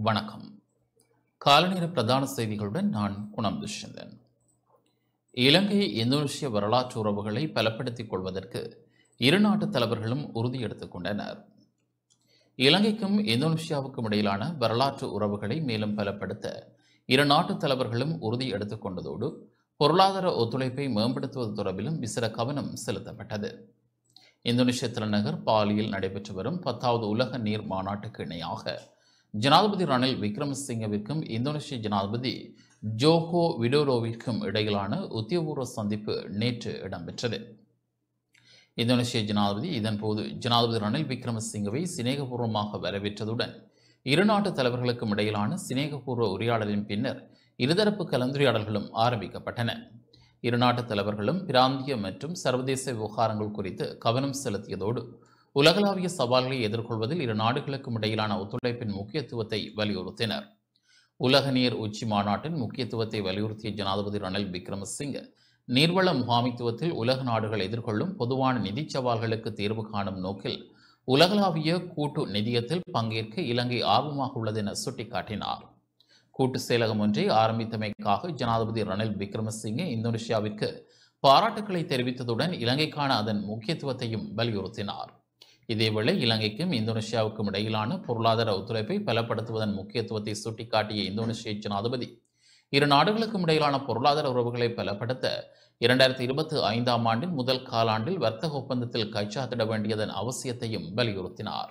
வணக்கம். காலநேர பிரதான செய்திகளுடன் நான் குணம் துஷ்யந்தன். இலங்கை இந்தோனேஷிய வரலாற்று உறவுகளை பலப்படுத்திக் கொள்வதற்கு இரு நாட்டு தலைவர்களும் உறுதியெடுத்துக் கொண்டனர். இலங்கைக்கும் இந்தோனேஷியாவுக்கும் இடையிலான வரலாற்று உறவுகளை மேலும் பலப்படுத்த இரு நாட்டு தலைவர்களும் உறுதி எடுத்துக் கொண்டதோடு பொருளாதார ஒத்துழைப்பை மேம்படுத்துவது தொடர்பிலும் விசேட கவனம் செலுத்தப்பட்டது. இந்தோனேஷிய தலைநகர் பாலியில் நடைபெற்று வரும் 10வது உலக நீர் மாநாட்டுக்கு இணையாக ஜனாதிபதி ரணில் விக்ரமசிங்கவிற்கும் இந்தோனேஷிய ஜனாதிபதி ஜோகோ விடோடோவிற்கும் இடையிலான உத்தியோகபூர்வ சந்திப்பு நேற்று இடம்பெற்றது. இந்தோனேஷிய ஜனாதிபதி இதன்போது ஜனாதிபதி ரணில் விக்ரமசிங்கவை சிநேகபூர்வமாக வரவேற்றதுடன் இரு நாட்டு தலைவர்களுக்கும் இடையிலான சிநேகபூர்வ உரையாடலின் பின்னர் இருதரப்பு கலந்துரையாடல்களும் ஆரம்பிக்கப்பட்டன. இரு நாட்டு தலைவர்களும் பிராந்திய மற்றும் சர்வதேச விவகாரங்கள் குறித்து கவனம் செலுத்தியதோடு உலகளாவிய சவால்களை எதிர்கொள்வதில் இரு நாடுகளுக்கும் இடையிலான ஒத்துழைப்பின் முக்கியத்துவத்தை வலியுறுத்தினர். உலக நீர் உச்சி மாநாட்டின் முக்கியத்துவத்தை வலியுறுத்திய ஜனாதிபதி ரணில் விக்ரமசிங்க நீர்வள முகாமைத்துவத்தில் உலக நாடுகள் எதிர்கொள்ளும் பொதுவான நிதி சவால்களுக்கு தீர்வு காணும் நோக்கில் உலகளாவிய கூட்டு நிதியத்தில் பங்கேற்க இலங்கை ஆர்வமாக உள்ளது என சுட்டிக்காட்டினார். கூட்டு செயலகம் ஒன்றை ஆரம்பித்தமைக்காக ஜனாதிபதி ரணில் விக்ரமசிங்கே இந்தோனேஷியாவிற்கு பாராட்டுக்களை தெரிவித்ததுடன் இலங்கைக்கான அதன் முக்கியத்துவத்தையும் வலியுறுத்தினார். இதேவேளை இலங்கைக்கும் இந்தோனேஷியாவுக்கும் இடையிலான பொருளாதார ஒத்துழைப்பை பலப்படுத்துவதன் முக்கியத்துவத்தை சுட்டிக்காட்டிய இந்தோனேஷிய ஜனாதிபதி இரு நாடுகளுக்கும் இடையிலான பொருளாதார உறவுகளை பலப்படுத்த 2025ஆம் ஆண்டின் முதல் காலாண்டில் வர்த்தக ஒப்பந்தத்தில் கைச்சாத்திட வேண்டியதன் அவசியத்தையும் வலியுறுத்தினார்.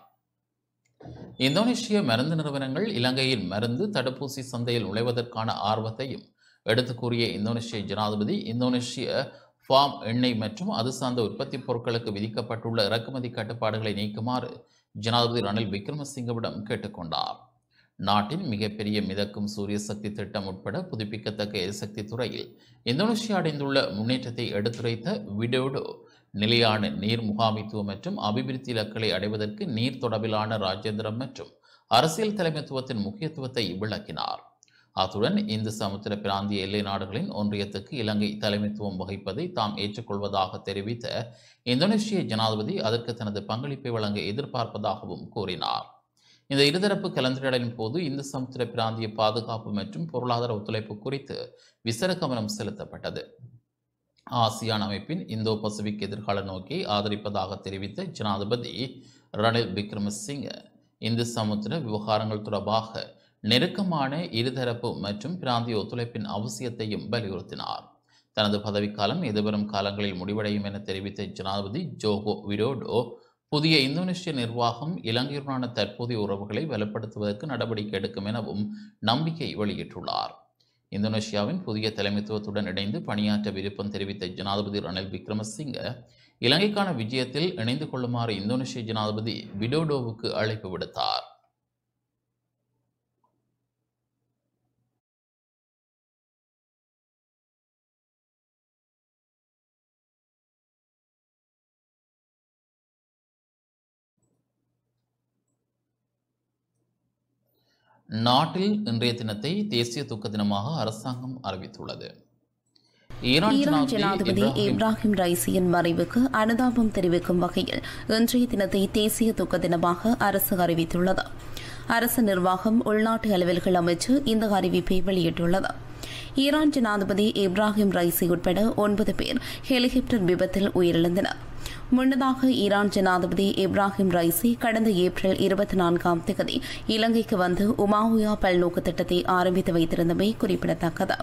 இந்தோனேஷிய மருந்து நிறுவனங்கள் இலங்கையின் மருந்து தடுப்பூசி சந்தையில் நுழைவதற்கான ஆர்வத்தையும் எடுத்துக் கூறிய இந்தோனேஷிய ஜனாதிபதி இந்தோனேஷிய ஃபார்ம் எண்ணெய் மற்றும் அது சார்ந்த உற்பத்தி பொருட்களுக்கு விதிக்கப்பட்டுள்ள இறக்குமதி கட்டுப்பாடுகளை நீக்குமாறு ஜனாதிபதி ரணில் விக்ரமசிங்கவிடம் கேட்டுக்கொண்டார். நாட்டின் மிகப்பெரிய மிதக்கும் சூரிய சக்தி திட்டம் உட்பட புதுப்பிக்கத்தக்க எரிசக்தி துறையில் இந்தோனேஷியா அடைந்துள்ள முன்னேற்றத்தை எடுத்துரைத்த விடோடோ நிலையான நீர் முகாமைத்துவம் மற்றும் அபிவிருத்தி இலக்குகளை அடைவதற்கு நீர் தொடர்பிலான ராஜேந்திரம் மற்றும் அரசியல் தலைமைத்துவத்தின் முக்கியத்துவத்தை விளக்கினார். அத்துடன் இந்து சமுத்திர பிராந்திய எல்லை நாடுகளின் ஒன்றியத்துக்கு இலங்கை தலைமைத்துவம் வகிப்பதை தாம் ஏற்றுக்கொள்வதாக தெரிவித்த இந்தோனேஷிய ஜனாதிபதி அதற்கு தனது பங்களிப்பை வழங்க எதிர்பார்ப்பதாகவும் கூறினார். இந்த இருதரப்பு கலந்துரையாடலின் போது இந்து சமுத்திர பிராந்திய பாதுகாப்பு மற்றும் பொருளாதார ஒத்துழைப்பு குறித்து விசேட கவனம் செலுத்தப்பட்டது. ஆசியான் அமைப்பின் இந்தோ பசிபிக் எதிர்கால நோக்கை ஆதரிப்பதாக தெரிவித்த ஜனாதிபதி ரணில் விக்ரமசிங்க இந்து சமுத்திர விவகாரங்கள் தொடர்பாக நெருக்கமான இருதரப்பு மற்றும் பிராந்திய ஒத்துழைப்பின் அவசியத்தையும் வலியுறுத்தினார். தனது பதவிக்காலம் எதிர்வரும் காலங்களில் முடிவடையும் என தெரிவித்த ஜனாதிபதி ஜோகோ விடோடோ புதிய இந்தோனேஷிய நிர்வாகம் இலங்கையுடனான தற்போதைய உறவுகளை வலுப்படுத்துவதற்கு நடவடிக்கை எடுக்கும் எனவும் நம்பிக்கை வெளியிட்டுள்ளார். இந்தோனேஷியாவின் புதிய தலைமைத்துவத்துடன் இணைந்து பணியாற்ற விருப்பம் தெரிவித்த ஜனாதிபதி ரணில் விக்ரமசிங்க இலங்கைக்கான விஜயத்தில் இணைந்து கொள்ளுமாறு இந்தோனேஷிய ஜனாதிபதி விடோடோவுக்கு அழைப்பு விடுத்தார். நாட்டில் இன்றைய தினத்தை தேசிய துக்க தினமாக அரசாங்கம் அறிவித்துள்ளது. ஈரான் ஜனாதிபதி இப்ராஹிம் ரைசியின் மறைவுக்கு அனுதாபம் தெரிவிக்கும் வகையில் இன்றைய தினத்தை தேசிய துக்க தினமாக அரசு அறிவித்துள்ளது. அரசு நிர்வாகம் உள்நாட்டு அலுவல்கள் அமைச்சு இந்த அறிவிப்பை வெளியிட்டுள்ளது. ஈரான் ஜனாதிபதி இப்ராஹிம் ரைசி உட்பட 9 பேர் ஹெலிகாப்டர் விபத்தில் உயிரிழந்தனர். முன்னதாக ஈரான் ஜனாதிபதி இப்ராஹிம் ரைசி கடந்த ஏப்ரல் 24ஆம் தேதி இலங்கைக்கு வந்து உமாவுயா பல்நோக்கு திட்டத்தை ஆரம்பித்து வைத்திருந்தமை குறிப்பிடத்தக்கது.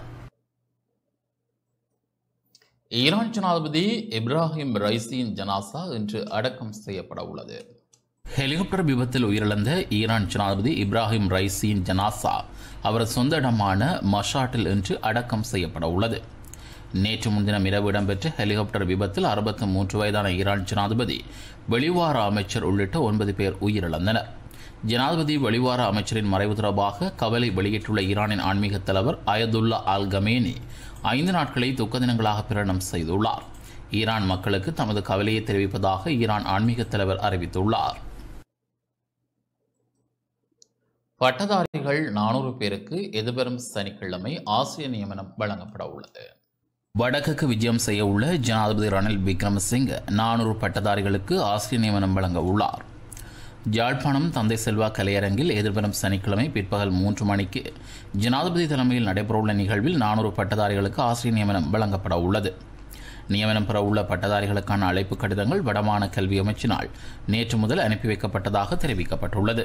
ஈரான் ஜனாதிபதி இப்ராஹிம் ரைசியின் ஜனாசா இன்று அடக்கம் செய்யப்பட உள்ளது. ஹெலிகாப்டர் விபத்தில் உயிரிழந்த ஈரான் ஜனாதிபதி இப்ராஹிம் ரைசியின் ஜனாசா அவரது சொந்த இடமான மஷாட்டில் இன்று அடக்கம் செய்யப்பட உள்ளது. நேற்று முன்தினம் இரவு இடம்பெற்ற ஹெலிகாப்டர் விபத்தில் 63 வயதான ஈரான் ஜனாதிபதி, வெளிவார அமைச்சர் உள்ளிட்ட 9 பேர் உயிரிழந்தனர். ஜனாதிபதி வெளிவார அமைச்சரின் மறைவு தொடர்பாக கவலை வெளியிட்டுள்ள ஈரானின் ஆன்மீக தலைவர் அயதுல்லா அல் கமேனி 5 நாட்களை துக்க தினங்களாக பிரகடனம் செய்துள்ளார். ஈரான் மக்களுக்கு தமது கவலையை தெரிவிப்பதாக ஈரான் ஆன்மீக தலைவர் அறிவித்துள்ளார். பட்டதாரிகள் 400 பேருக்கு எதிர்வரும் சனிக்கிழமை ஆசிரியர் நியமனம் வழங்கப்பட உள்ளது. வடக்குக்கு விஜயம் செய்ய உள்ள ஜனாதிபதி ரணில் விக்ரமசிங்க 400 பட்டதாரிகளுக்கு ஆசிரியர் நியமனம் வழங்க உள்ளார். யாழ்ப்பாணம் தந்தை செல்வா கலையரங்கில் எதிர்வரும் சனிக்கிழமை பிற்பகல் 3 மணிக்கு ஜனாதிபதி தலைமையில் நடைபெறவுள்ள நிகழ்வில் 400 பட்டதாரிகளுக்கு ஆசிரியர் நியமனம் வழங்கப்பட உள்ளது. நியமனம் பெறவுள்ள பட்டதாரிகளுக்கான அழைப்பு கடிதங்கள் வடமாகாண கல்வி அமைச்சினால் நேற்று முதல் அனுப்பி வைக்கப்பட்டதாக தெரிவிக்கப்பட்டுள்ளது.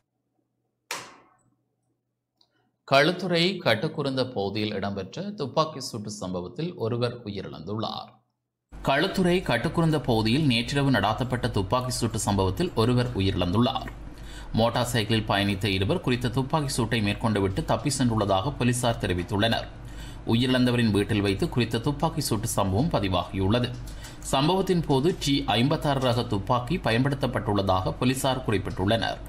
களுத்துறை கட்டுக்குருந்த பகுதியில் இடம்பெற்ற துப்பாக்கி சூட்டு சம்பவத்தில் ஒருவர் உயிரிழந்துள்ளார். களுத்துறை கட்டுக்குருந்த பகுதியில் நேற்றிரவு நடாத்தப்பட்ட துப்பாக்கி சூட்டு சம்பவத்தில் ஒருவர் உயிரிழந்துள்ளார். மோட்டார் சைக்கிளில் பயணித்த இருவர் குறித்த துப்பாக்கி சூட்டை மேற்கொண்டுவிட்டு தப்பி சென்றுள்ளதாக போலீசார் தெரிவித்துள்ளனர். உயிரிழந்தவரின் வீட்டில் வைத்து குறித்த துப்பாக்கி சூட்டு சம்பவம் பதிவாகியுள்ளது. சம்பவத்தின் போது T56 ரக துப்பாக்கி பயன்படுத்தப்பட்டுள்ளதாக போலீசார் குறிப்பிட்டுள்ளனர்.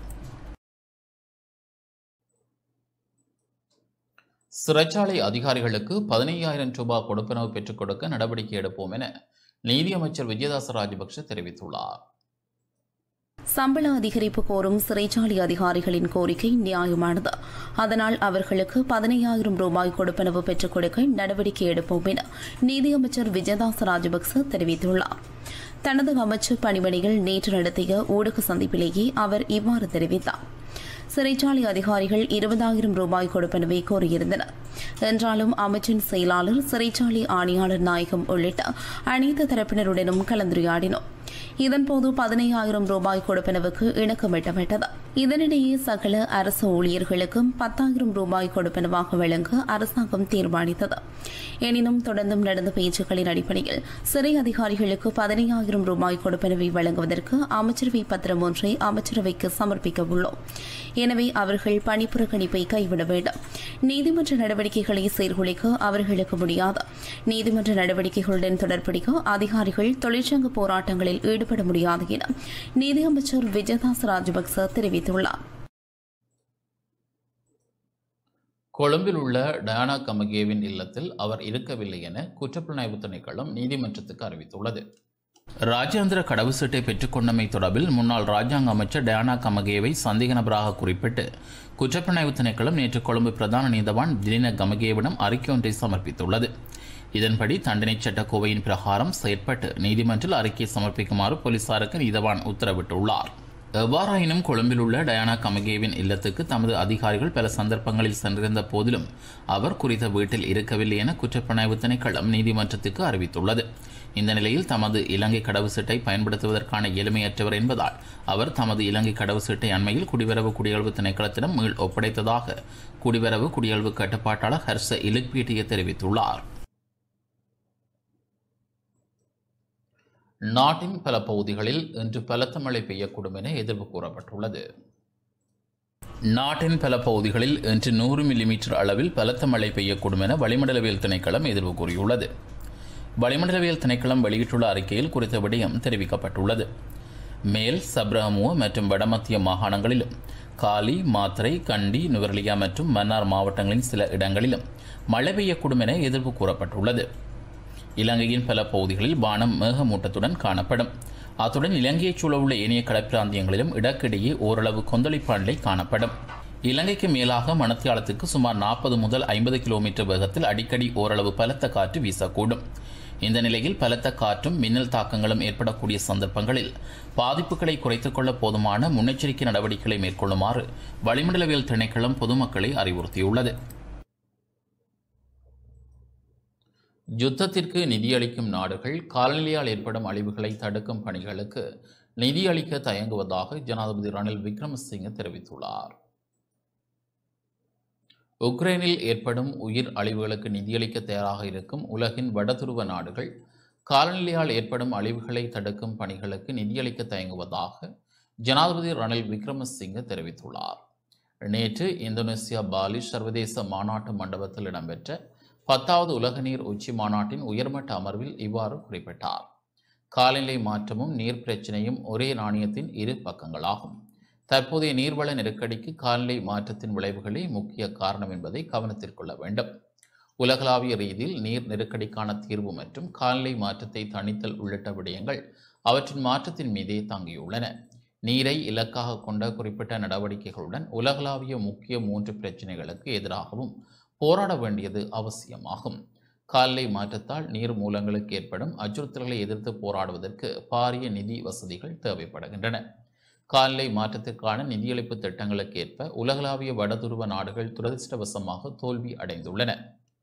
சிறைச்சாலை அதிகாரிகளுக்கு 15,000 ரூபாய் கொடுப்பனவு பெற்றுக் கொடுக்க நடவடிக்கை எடுப்போம் என நீதியமைச்சர் விஜயதாச ராஜபக்ஷ தெரிவித்துள்ளார். சம்பள அதிகரிப்பு கோரும் சிறைச்சாலை அதிகாரிகளின் கோரிக்கை நியாயமானது. அதனால் அவர்களுக்கு 15,000 ரூபாய் கொடுப்பனவு பெற்றுக் கொடுக்க நடவடிக்கை எடுப்போம் என நீதியமைச்சர் விஜயதாச ராஜபக்ச தெரிவித்துள்ளார். தனது அமைச்சர் பணிமனையில் நேற்று நடத்திய ஊடக சந்திப்பிலேயே அவர் இவ்வாறு தெரிவித்தார். சிறைச்சாலை அதிகாரிகள் 20,000 ரூபாய் கொடுப்பனவை கோரியிருந்தனர். என்றாலும் அமைச்சின் செயலாளர், சிறைச்சாலை ஆணையாளர் நாயகம் உள்ளிட்ட அனைத்து தரப்பினருடனும் கலந்துரையாடினோம். இதன்போது 15,000 ரூபாய் கொடுப்பனவுக்கு இணக்கமிட்டப்பட்டது. இதனிடையே சகல அரசு ஊழியர்களுக்கும் 10,000 ரூபாய் கொடுப்பனவாக வழங்க அரசாங்கம் தீர்மானித்தது. எனினும் தொடர்ந்தும் நடந்த பேச்சுக்களின் அடிப்படையில் சிறை அதிகாரிகளுக்கு 15,000 ரூபாய் கொடுப்பனவை வழங்குவதற்கு அமைச்சரவை பத்திரம் ஒன்றை அமைச்சரவைக்கு சமர்ப்பிக்க உள்ளோம். எனவே அவர்கள் பணிப்புறக்கணிப்பை கைவிட வேண்டும். நீதிமன்ற நடவடிக்கைகளை சீர்குலைக்க அவர்களுக்கு முடியாது. நீதிமன்ற நடவடிக்கைகளுடன் தொடர்புடைய அதிகாரிகள் தொழிற்சங்க போராட்டங்களில் ஈடுபட முடியாது என நீதியமைச்சர் விஜயதாச ராஜபக்ச தெரிவித்துள்ளார். கொழும்பில் உள்ள டயானா கமகேவின் இல்லத்தில் அவர் இருக்கவில்லை என குற்றப்புலனாய்வு திணைக்களம் நீதிமன்றத்துக்கு அறிவித்துள்ளது. ராஜ்யாந்திர கடவுச்சீட்டை பெற்றுக்கொண்டமை தொடர்பில் முன்னாள் ராஜாங்க அமைச்சர் டயானா கமகேவை சந்தேக நபராக குறிப்பிட்டு குற்றப்புலனாய்வு திணைக்களம் நேற்று கொழும்பு பிரதான நீதவான் திலின கமகேவிடம் அறிக்கை ஒன்றை சமர்ப்பித்துள்ளது. இதன்படி தண்டனை சட்டக்கோவையின் பிரகாரம் செயற்பட்டு நீதிமன்றில் அறிக்கை சமர்ப்பிக்குமாறு போலீசாருக்கு நீதவான் உத்தரவிட்டுள்ளார். எவ்வாறாயினும் கொழும்பில் உள்ள டயானா கமகேவின் இல்லத்துக்கு தமது அதிகாரிகள் பல சந்தர்ப்பங்களில் சென்றிருந்த போதிலும் அவர் குறித்த வீட்டில் இருக்கவில்லை என குற்றப்புலனாய்வு திணைக்களம் நீதிமன்றத்துக்கு அறிவித்துள்ளது. இந்த நிலையில் தமது இலங்கை கடவுச்சீட்டை பயன்படுத்துவதற்கான எளிமையற்றவர் என்பதால் அவர் தமது இலங்கை கடவுச்சீட்டை அண்மையில் குடிவரவு குடியல்வு திணைக்களத்திடம் மீள் ஒப்படைத்ததாக குடிவரவு குடியல்வு கட்டுப்பாட்டாளர் ஹர்ஷ இலுக்பீட்டிய தெரிவித்துள்ளார். நாட்டின் பல பகுதிகளில் இன்று பலத்த மழை பெய்யக்கூடும் என எதிர்ப்பு கூறப்பட்டுள்ளது. நாட்டின் பல பகுதிகளில் இன்று 100 மில்லிமீட்டர் அளவில் பலத்த மழை பெய்யக்கூடும் என வளிமண்டலவியல் திணைக்களம் எதிர்ப்பு கூறியுள்ளது. வளிமண்டலவியல் திணைக்களம் வெளியிட்டுள்ள அறிக்கையில் குறித்த விடயம் தெரிவிக்கப்பட்டுள்ளது. மேல் சப்ரஹமுவ மற்றும் வடமத்திய மாகாணங்களிலும் காலி, மாத்தறை, கண்டி, நுவரெலியா மற்றும் மன்னார் மாவட்டங்களின் சில இடங்களிலும் மழை பெய்யக்கூடும் என எதிர்ப்பு கூறப்பட்டுள்ளது. இலங்கையின் பல பகுதிகளில் வானம் மேகமூட்டத்துடன் காணப்படும். அத்துடன் இலங்கையைச் சூழவுள்ள ஏனைய கடற்பிராந்தியங்களிலும் இடக்கிடையே ஓரளவு கொந்தளிப்பு நிலை காணப்படும். இலங்கைக்கு மேலாக மணத்தியாலத்துக்கு சுமார் 40 முதல் 50 கிலோமீட்டர் வேகத்தில் அடிக்கடி ஓரளவு பலத்த காற்று வீசக்கூடும். இந்த நிலையில் பலத்த காற்றும் மின்னல் தாக்கங்களும் ஏற்படக்கூடிய சந்தர்ப்பங்களில் பாதிப்புகளை குறைத்துக் கொள்ள போதுமான முன்னெச்சரிக்கை நடவடிக்கைகளை மேற்கொள்ளுமாறு வளிமண்டலவியல் திணைக்களம் பொதுமக்களை அறிவுறுத்தியுள்ளது. யுத்தத்திற்கு நிதியளிக்கும் நாடுகள் காலநிலையால் ஏற்படும் அழிவுகளை தடுக்கும் பணிகளுக்கு நிதியளிக்க தயங்குவதாக ஜனாதிபதி ரணில் விக்ரமசிங்க தெரிவித்துள்ளார். உக்ரைனில் ஏற்படும் உயிர் அழிவுகளுக்கு நிதியளிக்க தயாராக இருக்கும் உலகின் வடதுருவ நாடுகள் காலநிலையால் ஏற்படும் அழிவுகளை தடுக்கும் பணிகளுக்கு நிதியளிக்க தயங்குவதாக ஜனாதிபதி ரணில் விக்ரமசிங்க தெரிவித்துள்ளார். நேற்று இந்தோனேசியா பாலி சர்வதேச மாநாட்டு மண்டபத்தில் இடம்பெற்ற 10வது உலக நீர் உச்சி மாநாட்டின் உயர்மட்ட அமர்வில் இவ்வாறு குறிப்பிட்டார். காலநிலை மாற்றமும் நீர் பிரச்சினையும் ஒரே நாணயத்தின் இரு பக்கங்களாகும். தற்போதைய நீர்வள நெருக்கடிக்கு காலநிலை மாற்றத்தின் விளைவுகளே முக்கிய காரணம் என்பதை கவனத்தில் கொள்ள வேண்டும். உலகளாவிய ரீதியில் நீர் நெருக்கடிக்கான தீர்வு மற்றும் காலநிலை மாற்றத்தை தணித்தல் உள்ளிட்ட விடயங்கள் அவற்றின் மாற்றத்தின் மீதே தங்கியுள்ளன. நீரை இலக்காக கொண்ட குறிப்பிட்ட நடவடிக்கைகளுடன் உலகளாவிய முக்கிய 3 பிரச்சினைகளுக்கு எதிராகவும் போராட வேண்டியது அவசியமாகும். காலநிலை மாற்றத்தால் நீர் மூலங்களுக்கு ஏற்படும் அச்சுறுத்தல்களை எதிர்த்து போராடுவதற்கு பாரிய நிதி வசதிகள் தேவைப்படுகின்றன. காலநிலை மாற்றத்திற்கான நிதியளிப்பு திட்டங்களுக்கு ஏற்ப உலகளாவிய வடதுருவ நாடுகள் துரதிர்ஷ்டவசமாக தோல்வி அடைந்துள்ளன.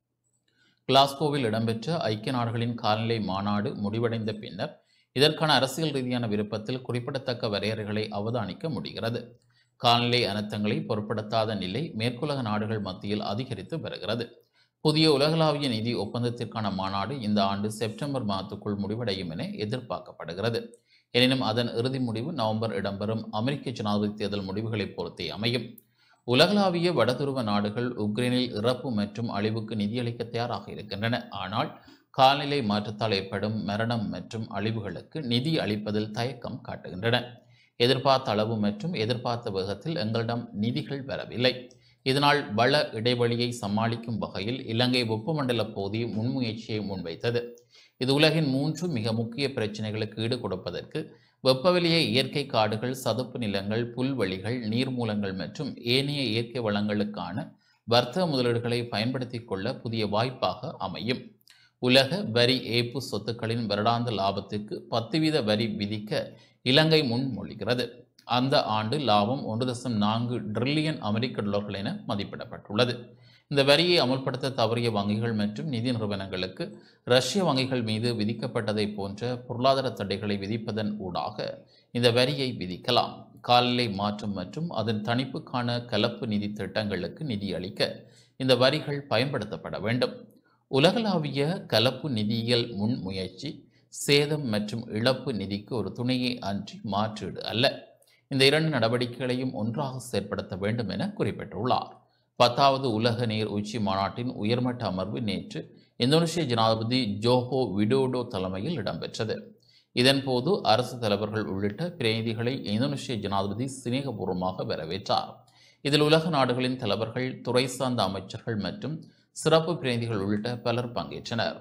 கிளாஸ்கோவில் இடம்பெற்ற ஐக்கிய நாடுகளின் காலநிலை மாநாடு முடிவடைந்த பின்னர் இதற்கான அரசியல் ரீதியான விருப்பத்தில் குறிப்பிடத்தக்க வரையறைகளை அவதானிக்க முடிகிறது. காலநிலை அனர்த்தங்களை பொருட்படுத்தாத நிலை மேற்குலக நாடுகள் மத்தியில் அதிகரித்து வருகிறது. புதிய உலகளாவிய நிதி ஒப்பந்தத்திற்கான மாநாடு இந்த ஆண்டு செப்டம்பர் மாதத்துக்குள் முடிவடையும் என எதிர்பார்க்கப்படுகிறது. எனினும் அதன் இறுதி முடிவு நவம்பர் இடம்பெறும் அமெரிக்க ஜனாதிபதி தேர்தல் முடிவுகளை பொறுத்தே அமையும். உலகளாவிய வடதுருவ நாடுகள் உக்ரைனில் இறப்பு மற்றும் அழிவுக்கு நிதியளிக்க தயாராக இருக்கின்றன. ஆனால் காலநிலை மாற்றத்தால் ஏற்படும் மரணம் மற்றும் அழிவுகளுக்கு நிதி அளிப்பதில் தயக்கம் காட்டுகின்றன. எதிர்பார்த்த அளவு மற்றும் எதிர்பார்த்த வேகத்தில் எங்களிடம் நிதிகள் வரவில்லை. இதனால் வள இடைவெளியை சமாளிக்கும் வகையில் இலங்கை வெப்பமண்டல பகுதி முன்முயற்சியை முன்வைத்தது. இது உலகின் 3 மிக முக்கிய பிரச்சினைகளுக்கு ஈடு கொடுப்பதற்கு வெப்பவெளியை இயற்கை காடுகள், சதுப்பு நிலங்கள், புல்வெளிகள், நீர்மூலங்கள் மற்றும் ஏனைய இயற்கை வளங்களுக்கான வர்த்தக முதலீடுகளை பயன்படுத்திக் கொள்ள புதிய வாய்ப்பாக அமையும். உலக வரி ஏய்ப்பு சொத்துக்களின் வருடாந்த லாபத்திற்கு 10% வரி விதிக்க இலங்கை முன்மொழிகிறது. அந்த ஆண்டு லாபம் 1.4 டிரில்லியன் அமெரிக்க டாலர்கள் என மதிப்பிடப்பட்டுள்ளது. இந்த வரியை அமல்படுத்த தவறிய வங்கிகள் மற்றும் நிதி நிறுவனங்களுக்கு ரஷ்ய வங்கிகள் மீது விதிக்கப்பட்டதை போன்ற பொருளாதார தடைகளை விதிப்பதன் ஊடாக இந்த வரியை விதிக்கலாம். காலநிலை மாற்றம் மற்றும் அதன் தணிப்புக்கான கலப்பு நிதி திட்டங்களுக்கு நிதி அளிக்க இந்த வரிகள் பயன்படுத்தப்பட வேண்டும். உலகளாவிய கலப்பு நிதியியல் முன்முயற்சி சேதம் மற்றும் இழப்பு நிதிக்கு ஒரு துணையே அன்றி மாற்றீடு அல்ல. இந்த 2 நடவடிக்கைகளையும் ஒன்றாக செயற்படுத்த வேண்டும் என குறிப்பிட்டுள்ளார். 10வது உலக நீர் உச்சி மாநாட்டின் உயர்மட்ட அமர்வு நேற்று இந்தோனேசிய ஜனாதிபதி ஜோஹோ விடோடோ தலைமையில் இடம்பெற்றது. இதன்போது அரசு தலைவர்கள் உள்ளிட்ட பிரதிநிதிகளை இந்தோனேசிய ஜனாதிபதி சிநேகபூர்வமாக வரவேற்றார். இதில் உலக நாடுகளின் தலைவர்கள், துறை சார்ந்த அமைச்சர்கள் மற்றும் சிறப்பு பிரதிநிதிகள் உள்ளிட்ட பலர் பங்கேற்றனர்.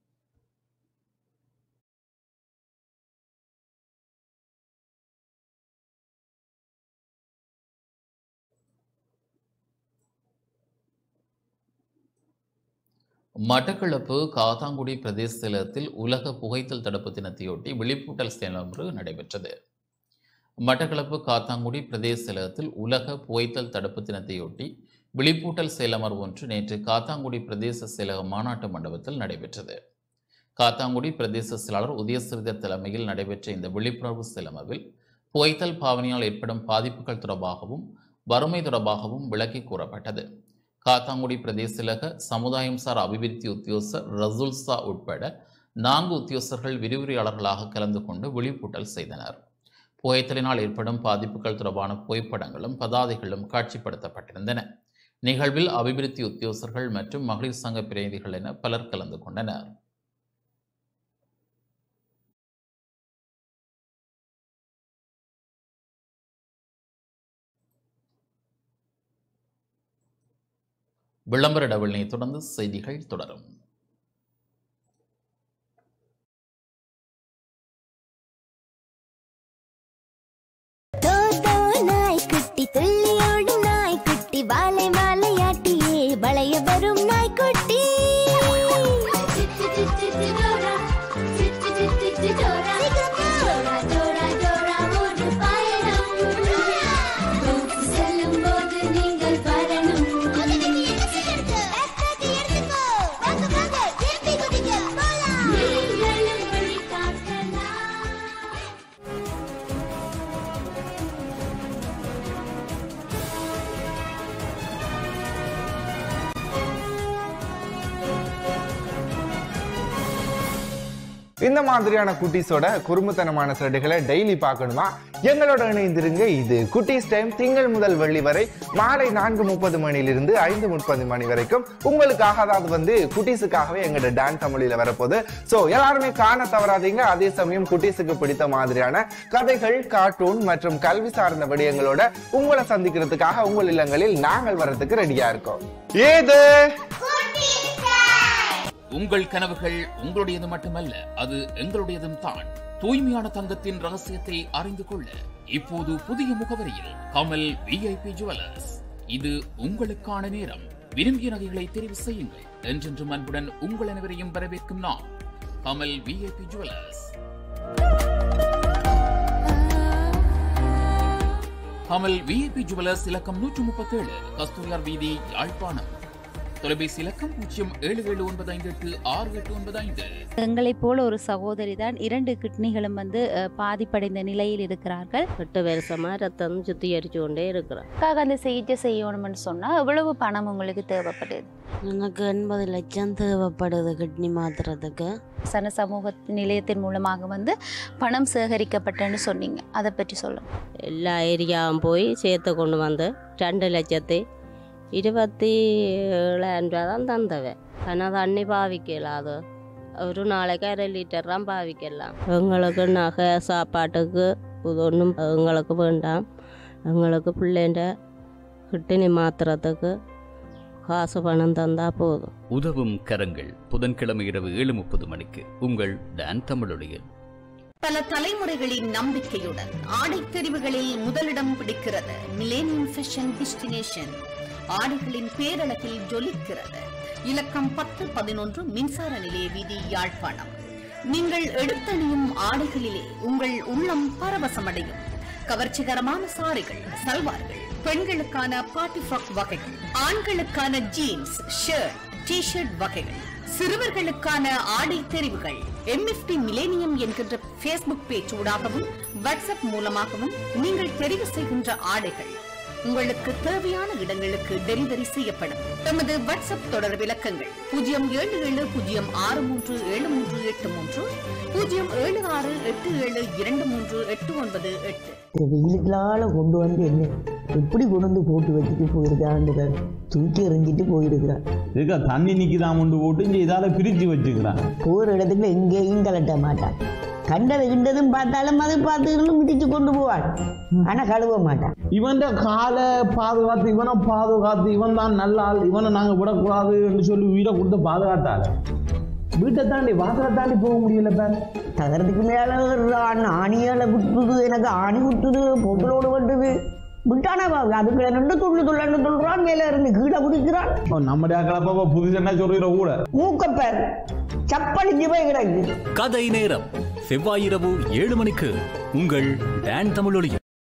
மட்டக்களப்பு காத்தாங்குடி பிரதேச செயலகத்தில் உலக புகைத்தல் தடுப்பு தினத்தையொட்டி விழிப்பூட்டல் செயலொன்று நடைபெற்றது. மட்டக்களப்பு காத்தாங்குடி பிரதேச செயலகத்தில் உலக புகைத்தல் தடுப்பு தினத்தையொட்டி விழிப்பூட்டல் செயலமர்வு ஒன்று நேற்று காத்தாங்குடி பிரதேச செயலக மாநாட்டு மண்டபத்தில் நடைபெற்றது. காத்தாங்குடி பிரதேச செயலாளர் உதயசிறிதர் தலைமையில் நடைபெற்ற இந்த விழிப்புணர்வு செயலமர்வில் புகைத்தல் பாவனையால் ஏற்படும் பாதிப்புகள் தொடர்பாகவும் வறுமை தொடர்பாகவும் விளக்கி கூறப்பட்டது. காத்தாங்குடி பிரதேச செயலக சமுதாயம் சார் அபிவிருத்தி உத்தியோகஸ்தர் ரசூல்சா உட்பட 4 உத்தியோகஸ்தர்கள் விரிவுரையாளர்களாக கலந்து கொண்டு விழிப்பூட்டல் செய்தனர். புகைத்தலினால் ஏற்படும் பாதிப்புகள் தொடர்பான புகைப்படங்களும் பதாதைகளும் காட்சிப்படுத்தப்பட்டிருந்தன. நிகழ்வில் அபிவிருத்தி உத்தியோகஸ்தர்கள் மற்றும் மகளிர் சங்க பிரதிநிதிகள் என பலர் கலந்து கொண்டனர். விளம்பர இடைவெளியை தொடர்ந்து செய்திகள் தொடரும். வாழை மாலையாட்டியே வளைய வரும் நாய்க்குட்டி இந்த மாதிரியான குட்டீஸோட குறும்புத்தனமான சரடுகளை டெய்லி பார்க்கணுமா? எங்களோட இணைந்திருங்க. இது குட்டீஸ் டைம். திங்கள் முதல் வெள்ளி வரை மாலை 4:30 மணியிலிருந்து 5:30 மணி வரைக்கும் உங்களுக்காக, அதாவது குட்டீஸுக்காகவே எங்களோட டான் தமிழில வரப்போகுது. ஸோ எல்லாருமே காண தவறாதீங்க. அதே சமயம் குட்டீஸுக்கு பிடித்த மாதிரியான கதைகள், கார்ட்டூன் மற்றும் கல்வி சார்ந்த விடயங்களோட உங்களை சந்திக்கிறதுக்காக உங்கள் இல்லங்களில் நாங்கள் வர்றதுக்கு ரெடியா இருக்கோம். ஏது உங்கள் கனவுகள் உங்களுடையது மட்டுமல்ல, அது எங்களுடையதும் தான். தூய்மையான தங்கத்தின் ரகசியத்தை அறிந்து கொள்ள இப்போது புதிய முகவரியில் கமல் VIP ஜுவல்லர்ஸ். இது உங்களுக்கான நேரம். விரும்பிய நகைகளை தெரிவு செய்யுங்கள். என்றென்றும் அன்புடன் உங்கள் அனைவரையும் வரவேற்கும் நாம் Kamal VIP jewellers. Kamal VIP jewellers இலக்கம் 137 கஸ்தூரியார் வீதி யாழ்ப்பாணம். தொலைபேசி இலக்கம் 0779586895. எங்களைப் போல ஒரு சகோதரி தான் 2 கிட்னிகளும் பாதிப்படைந்த நிலையில் இருக்கிறார்கள். 8 வருஷமா ரத்தம் சுத்திகரிச்சு கொண்டே இருக்கிறார். அந்த சிகிச்சை செய்யணும்னு சொன்னா எவ்வளவு பணம் உங்களுக்கு தேவைப்படுது? எனக்கு 80 லட்சம் தேவைப்படுது கிட்னி மாத்துறதுக்கு. சன சமூக நிலையத்தின் மூலமாக பணம் சேகரிக்கப்பட்டேன்னு சொன்னீங்க, அதை பற்றி சொல்லுங்க. எல்லா ஏரியாவும் போய் சேர்த்து கொண்டு வந்து 2,27,000 தான் தந்தவன். ஆனால் அது அன்னி பாவிக்கலாம். அது ஒரு நாளைக்கு 1/2 லிட்டர் தான் பாவிக்கலாம். எங்களுக்கு நகை சாப்பாட்டுக்கு இது ஒன்றும் எங்களுக்கு வேண்டாம். எங்களுக்கு பிள்ளைண்ட கிட்னி மாத்துறதுக்கு காசு பணம் தந்தா போதும். உதவும் கரங்கள் புதன்கிழமை இரவு 7:30 மணிக்கு உங்கள் டான் தமிழொலியில். பல தலைமுறைகளின் நம்பிக்கையுடன் ஆடை தெரிவுகளில் முதலிடம் பிடிக்கிறது மிலேனியம் ஃபேஷன் டெஸ்டினேஷன். ஆடைகளின் பேரழகில் ஜொலிக்கிறது. இலக்கம் 10-11 மின்சார நிலைய வீதி யாழ்ப்பாணம். நீங்கள் எடுத்தணியும் ஆடைகளிலே உங்கள் உள்ளம் பரவசமடையும். கவர்ச்சிகரமான சாரிகள், சல்வார்கள், பெண்களுக்கான பார்ட்டி ஃப்ராக் வகைகள், ஆண்களுக்கான ஜீன்ஸ், ஷர்ட், டி ஷர்ட் வகைகள், சிறுவர்களுக்கான ஆடை தெரிவுகள் MFT மிலேனியம் என்கின்ற பேஸ்புக் பேஜ் ஊடாகவும் வாட்ஸ்அப் மூலமாகவும் நீங்கள் தெரிவு செய்கின்ற ஆடைகள் உங்களுக்கு தேவையான இடங்களுக்கு டெலிவரி செய்யப்படும். நமது வாட்ஸ்அப் தொடர் விளக்கங்கள் 07706373830 07687238988. வெயிலுக்களால கொண்டு வந்து என்ன எப்படி கொண்டு வந்து போட்டு வச்சுட்டு போயிருக்கான்னு தூக்கி எறிஞ்சிட்டு போயிருக்கிறான். இருக்கா தண்ணி நிற்கிதான் கொண்டு போட்டு இங்கே இதால பிரித்து வச்சுக்கிறான். போகிற இடத்துல எங்கேயும் கலட்ட மாட்டான். கண்டது கிண்டதும் பார்த்தாலும் அது பார்த்துக்கணும் மிதிச்சு கொண்டு போவான். ஆனால் கழுவ மாட்டான். இவன் காலை பாதுகாத்து இவனை பாதுகாத்து இவன் தான் நல்ல ஆள், இவனை நாங்கள் விடக்கூடாது என்று சொல்லி உயிரை கொடுத்து பாதுகாத்தாள். வீட்டை தாண்டி வாசலை தாண்டி போக முடியல பேர். தகரத்துக்கு மேலே ஆணியால விட்டுது, எனக்கு ஆணி விட்டுது, பொங்கலோடு விட்டுது விட்டானா அதுக்கு 2 துள்ளு சொல்றான். மேல இருந்து கீழே குடிக்கிறான். நம்முடைய கலப்பா புதுசு என்ன சொல்ற கூட மூக்கப்பேர் சப்பளிஞ்சு போய் கிடக்கு. கதை நேரம் செவ்வாய் இரவு 7 மணிக்கு உங்கள் டான் தமிழொலியில்.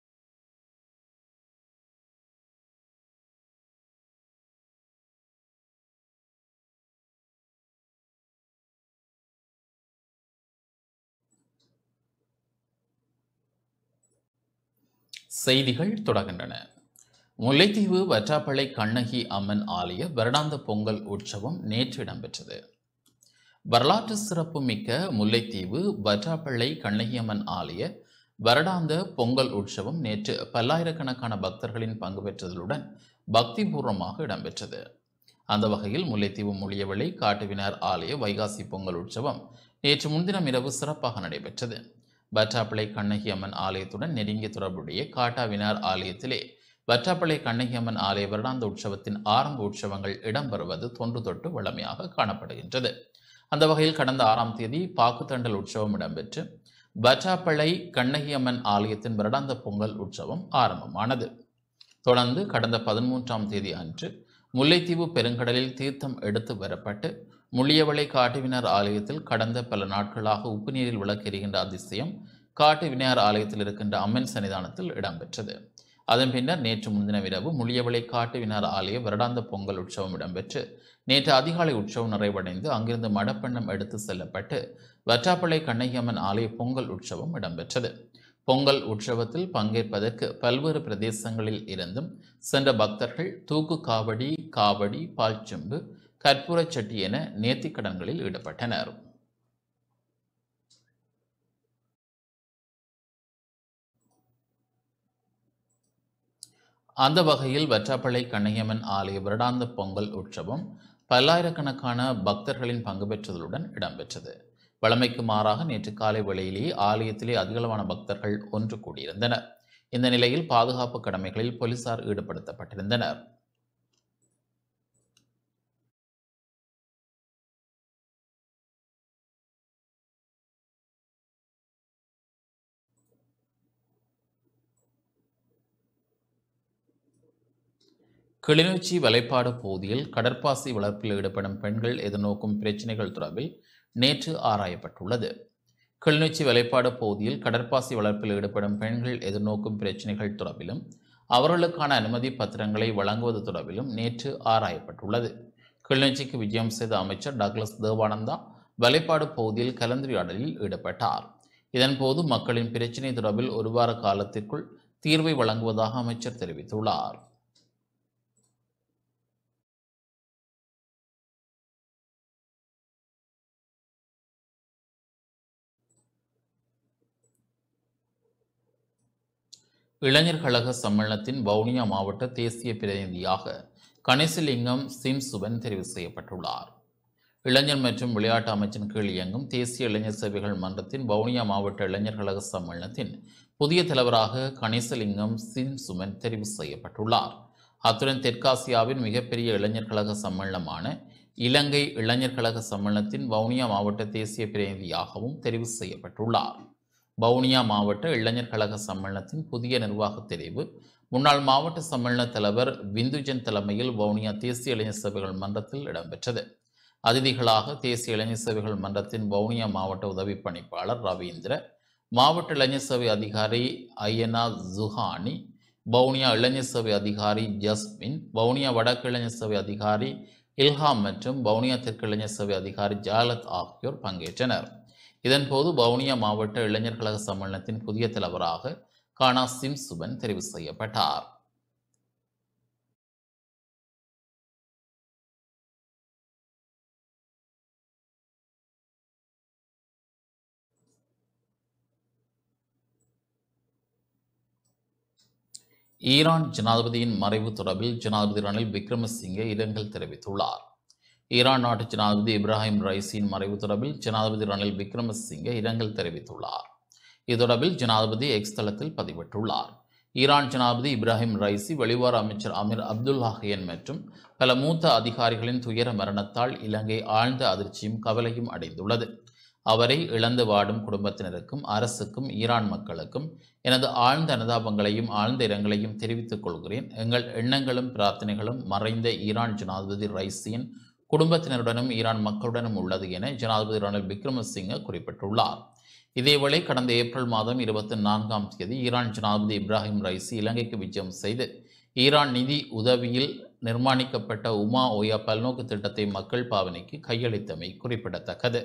செய்திகள் தொடர்கின்றன. முல்லைத்தீவு வற்றாப்பளை கண்ணகி அம்மன் ஆலய வருடாந்த பொங்கல் உற்சவம் நேற்று இடம்பெற்றது. வரலாற்று சிறப்பு மிக்க முல்லைத்தீவு வற்றாப்பளை கண்ணகி அம்மன் ஆலய வருடாந்த பொங்கல் உற்சவம் நேற்று பல்லாயிரக்கணக்கான பக்தர்களின் பங்கு பெற்றதுடன் பக்திபூர்வமாக இடம்பெற்றது. அந்த வகையில் முல்லைத்தீவு முளியவளை காட்டுவினார் ஆலய வைகாசி பொங்கல் உற்சவம் நேற்று முன்தினம் இரவு சிறப்பாக நடைபெற்றது. வற்றாப்பளை கண்ணகி அம்மன் ஆலயத்துடன் நெருங்கிய தொடர்புடைய காட்டாவினார் ஆலயத்திலே வற்றாப்பளை கண்ணகி அம்மன் ஆலய வருடாந்த உற்சவத்தின் ஆரம்ப உற்சவங்கள் இடம்பெறுவது தொன்று தொட்டு வழமையாக காணப்படுகின்றது. அந்த வகையில் கடந்த 6ஆம் தேதி பாக்குத்தண்டல் உற்சவம் இடம்பெற்று வற்றாப்பளை கண்ணகி அம்மன் ஆலயத்தின் வருடாந்த பொங்கல் உற்சவம் ஆரம்பமானது. தொடர்ந்து கடந்த 13ஆம் தேதி அன்று முல்லைத்தீவு பெருங்கடலில் தீர்த்தம் எடுத்து வரப்பட்டு முள்ளியவளை காட்டுவினார் ஆலயத்தில் கடந்த பல நாட்களாக உப்பு நீரில் விளக்கெறிகின்ற அதிசயம் காட்டுவினார் ஆலயத்தில் இருக்கின்ற அம்மன் சன்னிதானத்தில் இடம்பெற்றது. அதன் பின்னர் நேற்று முன்தினம் இரவு முள்ளியவளை காட்டுவினார் ஆலய வருடாந்த பொங்கல் உற்சவம் இடம்பெற்று நேற்று அதிகாலை உற்சவம் நிறைவடைந்து அங்கிருந்து மடப்பண்ணம் எடுத்து செல்லப்பட்டு வற்றாப்பளை கண்ணகி அம்மன் ஆலய பொங்கல் உற்சவம் இடம்பெற்றது. பொங்கல் உற்சவத்தில் பங்கேற்பதற்கு பல்வேறு பிரதேசங்களில் இருந்தும் சென்ற பக்தர்கள் தூக்கு காவடி, காவடி, பால்ச்செம்பு, கற்பூரச்சட்டி என நேர்த்திக்கடன்களில் ஈடுபட்டனர். அந்த வகையில் வற்றாப்பளை கண்ணகியம்மன் ஆலய வருடாந்த பொங்கல் உற்சவம் பல்லாயிரக்கணக்கான பக்தர்களின் பங்கு பெற்றதுடன் இடம்பெற்றது. வழமைக்கு மாறாக நேற்று காலை வேளையிலேயே ஆலயத்திலே அதிகளவான பக்தர்கள் ஒன்று கூடியிருந்தனர். இந்த நிலையில் பாதுகாப்பு கடமைகளில் போலீசார் ஈடுபடுத்தப்பட்டிருந்தனர். கிளிநொச்சி வலைப்பாடு பகுதியில் கடற்பாசி வளர்ப்பில் ஈடுபடும் பெண்கள் எதிர்நோக்கும் பிரச்சினைகள் தொடர்பில் நேற்று ஆராயப்பட்டுள்ளது. கிளிநொச்சி வலைப்பாடு பகுதியில் கடற்பாசி வளர்ப்பில் ஈடுபடும் பெண்கள் எதிர்நோக்கும் பிரச்சினைகள் தொடர்பிலும் அவர்களுக்கான அனுமதி பத்திரங்களை வழங்குவது தொடர்பிலும் நேற்று ஆராயப்பட்டுள்ளது. கிளிநொச்சிக்கு விஜயம் செய்த அமைச்சர் டக்ளஸ் தேவானந்தா வலைப்பாடு பகுதியில் கலந்துரையாடலில் ஈடுபட்டார். இதன்போது மக்களின் பிரச்சினை தொடர்பில் ஒரு வார காலத்திற்குள் தீர்வை வழங்குவதாக அமைச்சர் தெரிவித்துள்ளார். இளைஞர் கழக சம்மேளனத்தின் வவுனியா மாவட்ட தேசிய பிரதிநிதியாக கணேசலிங்கம் சிம்சுவன் தெரிவு செய்யப்பட்டுள்ளார். இளைஞர் மற்றும் விளையாட்டு அமைச்சின் கீழ் இயங்கும் தேசிய இளைஞர் சேவைகள் மன்றத்தின் வவுனியா மாவட்ட இளைஞர் கழக சம்மேளனத்தின் புதிய தலைவராக கணேசலிங்கம் சிம்சுவன் தெரிவு செய்யப்பட்டுள்ளார். அத்துடன் தெற்காசியாவின் மிகப்பெரிய இளைஞர் கழக சம்மேளனமான இலங்கை இளைஞர் கழக சம்மேளனத்தின் வவுனியா மாவட்ட தேசிய பிரதிநிதியாகவும் தெரிவு செய்யப்பட்டுள்ளார். வவுனியா மாவட்ட இளைஞர் கழக சம்மேளனத்தின் புதிய நிர்வாக தெரிவு முன்னாள் மாவட்ட சம்மேளன தலைவர் விந்துஜன் தலைமையில் வவுனியா தேசிய இளைஞர் சேவைகள் மன்றத்தில் இடம்பெற்றது. அதிதிகளாக தேசிய இளைஞர் சேவைகள் மன்றத்தின் வவுனியா மாவட்ட உதவி பணிப்பாளர் ரவீந்திர, மாவட்ட இளைஞர் சேவை அதிகாரி ஐயனா ஜுஹானி, வவுனியா இளைஞர் சேவை அதிகாரி ஜஸ்மின், வவுனியா வடக்கு இளைஞர் சேவை அதிகாரி இல்ஹாம் மற்றும் வவுனியா தெற்கு இளைஞர் சேவை அதிகாரி ஜாலத் ஆகியோர் பங்கேற்றனர். இதன்போது வவுனியா மாவட்ட இளைஞர் கழக சம்மேளனத்தின் புதிய தலைவராக கானா சிம்சுவன் தெரிவு செய்யப்பட்டார். ஈரான் ஜனாதிபதியின் மறைவு தொடர்பில் ஜனாதிபதி ரணில் விக்ரமசிங்கே இரங்கல் தெரிவித்துள்ளார். ஈரான் நாட்டு ஜனாதிபதி இப்ராஹிம் ரைசியின் மறைவு தொடர்பில் ஜனாதிபதி ரணில் விக்ரமசிங்கே இரங்கல் தெரிவித்துள்ளார். இது தொடர்பில் ஜனாதிபதி எக்ஸ் தளத்தில் பதிவிட்டுள்ளார். ஈரான் ஜனாதிபதி இப்ராஹிம் ரைசி, வெளிவார அமைச்சர் அமீர் அப்துல்லாஹியன் மற்றும் பல மூத்த அதிகாரிகளின் துயர மரணத்தால் இலங்கை ஆழ்ந்த அதிர்ச்சியும் கவலையும் அடைந்துள்ளது. அவரை இழந்து வாடும் குடும்பத்தினருக்கும் அரசுக்கும் ஈரான் மக்களுக்கும் எனது ஆழ்ந்த அனுதாபங்களையும் ஆழ்ந்த இரங்கலையும் தெரிவித்துக் கொள்கிறேன். எங்கள் எண்ணங்களும் பிரார்த்தனைகளும் மறைந்த ஈரான் ஜனாதிபதி ரைசியின் குடும்பத்தினருடனும் ஈரான் மக்களுடனும் உள்ளது என ஜனாதிபதி ரணில் விக்ரமசிங்கே குறிப்பிட்டுள்ளார். இதேவேளை கடந்த ஏப்ரல் மாதம் 24ஆம் தேதி ஈரான் ஜனாதிபதி இப்ராஹிம் ரைசி இலங்கைக்கு விஜயம் செய்து ஈரான் நிதி உதவியில் நிர்மாணிக்கப்பட்ட உமா ஓயா பல்நோக்கு திட்டத்தை மக்கள் பாவனைக்கு கையளித்தமை குறிப்பிடத்தக்கது.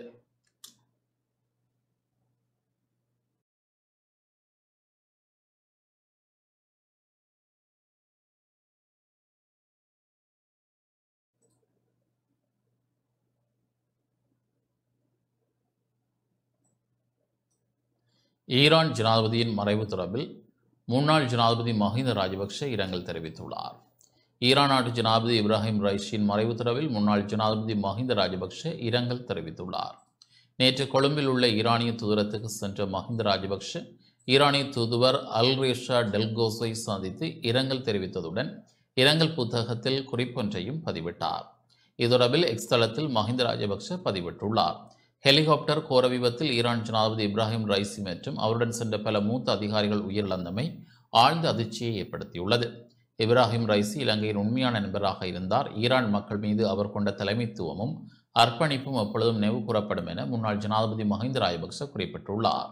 ஈரான் ஜனாதிபதியின் மறைவு தொடர்பில் முன்னாள் ஜனாதிபதி மஹிந்த ராஜபக்ஷ இரங்கல் தெரிவித்துள்ளார். ஈரான் நாட்டு ஜனாதிபதி இப்ராஹிம் ரைசியின் மறைவு தொடர்பில் முன்னாள் ஜனாதிபதி மஹிந்த ராஜபக்ஷ இரங்கல் தெரிவித்துள்ளார். நேற்று கொழும்பில் உள்ள ஈரானிய தூதரத்துக்கு சென்ற மஹிந்த ராஜபக்ஷ ஈரானிய தூதுவர் அல்ரேஷா டெல்கோஸை சந்தித்து இரங்கல் தெரிவித்ததுடன் இரங்கல் புத்தகத்தில் குறிப்பொன்றையும் பதிவிட்டார். இது தொடர்பில் எக்ஸ் தளத்தில் மஹிந்த ராஜபக்ஷ பதிவிட்டுள்ளார். ஹெலிகாப்டர் கோர விபத்தில் ஈரான் ஜனாதிபதி இப்ராஹிம் ரைசி மற்றும் அவருடன் சென்ற பல மூத்த அதிகாரிகள் உயிரிழந்தமை ஆழ்ந்த அதிர்ச்சியை ஏற்படுத்தியுள்ளது. இப்ராஹிம் ரைசி இலங்கையின் உண்மையான நண்பராக இருந்தார். ஈரான் மக்கள் மீது அவர் கொண்ட தலைமைத்துவமும் அர்ப்பணிப்பும் எப்பொழுதும் நினைவு கூறப்படும் என முன்னாள் ஜனாதிபதி மஹிந்த ராஜபக்ஷ குறிப்பிட்டுள்ளார்.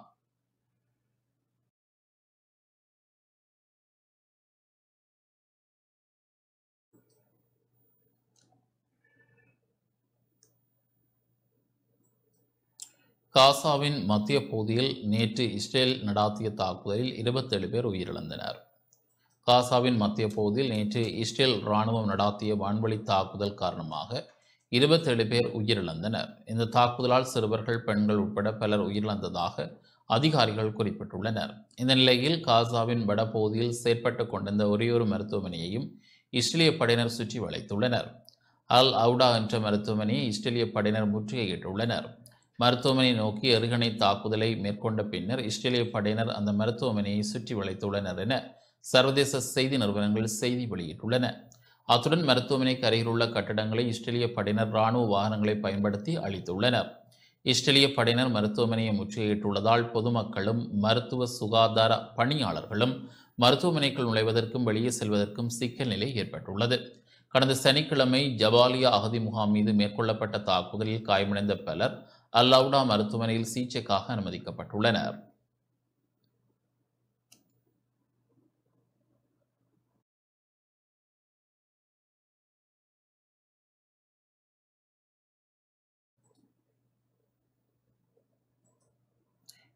காசாவின் மத்திய பகுதியில் நேற்று இஸ்ரேல் நடாத்திய தாக்குதலில் 27 பேர் உயிரிழந்தனர். காசாவின் மத்திய பகுதியில் நேற்று இஸ்ரேல் இராணுவம் நடாத்திய வான்வழி தாக்குதல் காரணமாக 27 பேர் உயிரிழந்தனர். இந்த தாக்குதலால் சிறுவர்கள், பெண்கள் உட்பட பலர் உயிரிழந்ததாக அதிகாரிகள் குறிப்பிட்டுள்ளனர். இந்த நிலையில் காசாவின் வடபகுதியில் செயற்பட்டு கொண்டிருந்த ஒரேயொரு மருத்துவமனையையும் இஸ்ரேலிய படையினர் சுற்றி வளைத்துள்ளனர். அல் அவுடா என்ற மருத்துவமனையை இஸ்ரேலிய படையினர் முற்றுகையிட்டுள்ளனர். மருத்துவமனை நோக்கி எறிகணை தாக்குதலை மேற்கொண்ட பின்னர் இஸ்ரேலிய படையினர் அந்த மருத்துவமனையை சுற்றி வளைத்துள்ளனர் என சர்வதேச செய்தி நிறுவனங்கள் செய்தி வெளியிட்டுள்ளன. அத்துடன் மருத்துவமனைக்கு அருகில் உள்ள கட்டடங்களை இஸ்ரேலிய படையினர் இராணுவ வாகனங்களை பயன்படுத்தி அழித்துள்ளனர். இஸ்ரேலிய படையினர் மருத்துவமனையை முற்றுகையிட்டுள்ளதால் பொதுமக்களும் மருத்துவ சுகாதார பணியாளர்களும் மருத்துவமனைக்குள் நுழைவதற்கும் வெளியே செல்வதற்கும் சிக்கல் நிலை ஏற்பட்டுள்ளது. கடந்த சனிக்கிழமை ஜபாலியா அகதி முகாம் மீது மேற்கொள்ளப்பட்ட தாக்குதலில் காயமடைந்த பலர் அல் அவுடா மருத்துவமனையில் சிகிச்சைக்காக அனுமதிக்கப்பட்டுள்ளனர்.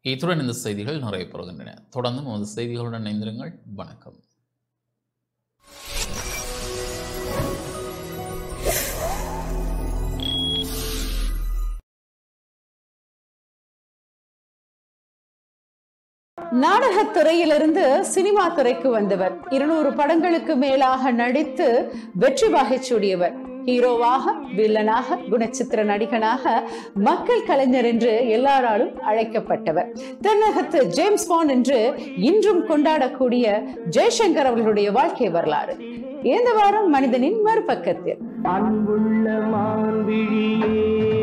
இத்துடன் இந்த செய்திகள் நிறைவு பெறுகின்றன. தொடர்ந்து நமது செய்திகளுடன் இணைந்திருங்கள். வணக்கம். நாடகத்துறையிலிருந்து சினிமா துறைக்கு வந்தவர். 200 படங்களுக்கு மேலாக நடித்து வெற்றி வாகை சூடியவர். ஹீரோவாக, வில்லனாக, குணச்சித்திர நடிகனாக, மக்கள் கலைஞர் என்று எல்லாராலும் அழைக்கப்பட்டவர். தென்னகத்து ஜேம்ஸ் பாண்ட் என்று இன்றும் கொண்டாடக்கூடிய ஜெய்சங்கர் அவர்களுடைய வாழ்க்கை வரலாறு இந்த வாரம் மனிதனின் மறுபக்கத்தில். அன்புள்ள மான்விழியே,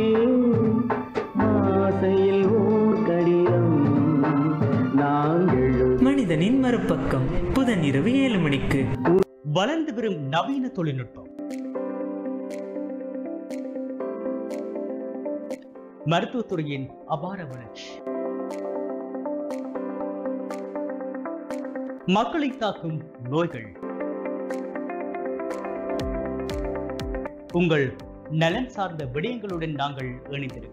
ஆசையில் ஓர் கடிதம், மனிதனின் மறுபக்கம் புதன் இரவு 7 மணிக்கு. வளர்ந்து வரும் நவீன தொழில்நுட்பம், மருத்துவத்துறையின் அபார வளர்ச்சி, மக்களை தாக்கும் நோய்கள், உங்கள் நலன் சார்ந்த விடயங்களுடன் நாங்கள் இணைந்திருக்கிறோம்.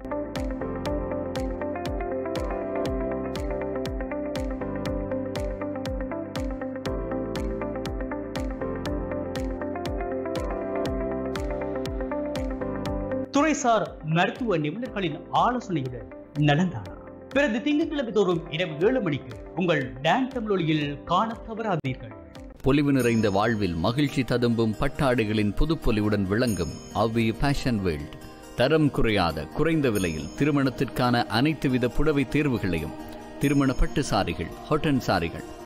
துறைசார் மருத்துவ நிபுணர்களின் ஆலோசனையுடன் நலந்தானா பிறகு திங்கட்கிழமை தோறும் இரவு 7 மணிக்கு உங்கள் டான் தமிழொலியில் காண தவறாதீர்கள். பொலிவு நிறைந்த வாழ்வில் மகிழ்ச்சி ததும்பும் பட்டாடைகளின் புதுப்பொலிவுடன் விளங்கும் அவ்வி ஃபேஷன் வேர்ல்ட். தரம் குறையாத குறைந்த விலையில் திருமணத்திற்கான அனைத்து வித புடவை தேர்வுகளையும், திருமண பட்டு சாரிகள், ஹாட்டன் சாரிகள்,